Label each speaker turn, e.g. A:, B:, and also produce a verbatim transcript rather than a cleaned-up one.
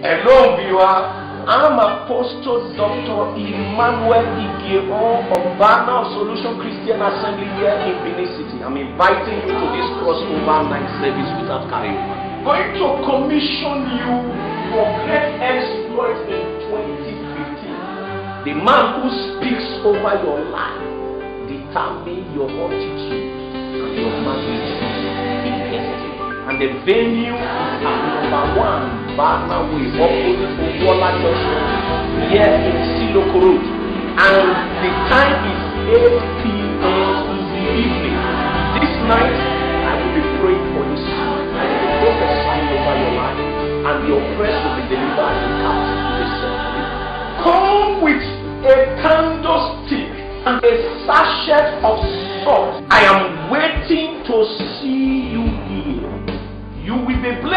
A: Hello, viewer. I'm Apostle Doctor Emmanuel Igero of Banner Solution Christian Assembly here in Benin City. I'm inviting you to this crossover night service without carryover. Going to commission you for great exploits in twenty fifteen. The man who speaks over your life determines your altitude and your magnitude in history. And the venue is at number one Banner Way, opposite Owola Junction, here in Siloko Road. And the time is eight p m in the evening. This night, I will be praying for you. I will be prophesying over your life, and your prayers will be delivered in captivity safely. Come with a candlestick and a sachet of salt. I am waiting to see you here. You will be blessed.